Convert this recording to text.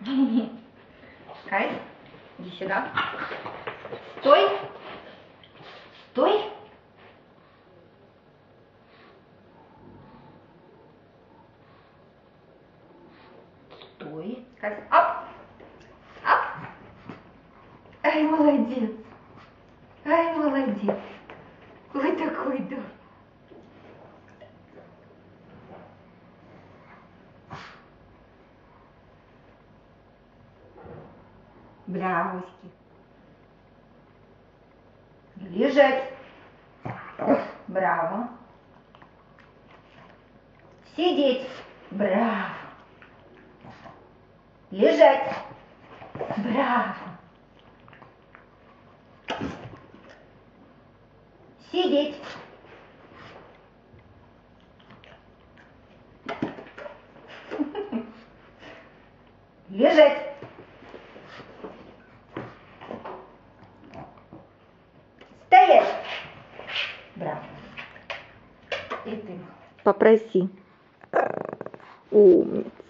Кайф, иди сюда. Стой. Стой. Стой. Кайф. Ап. Ап. Ай, молодец. Ай, молодец. Ой, такой, да. Бравоськи. Лежать. Браво. Сидеть. Браво. Лежать. Браво. Сидеть. Лежать. Стоять. Браво. И ты. Попроси. Умница.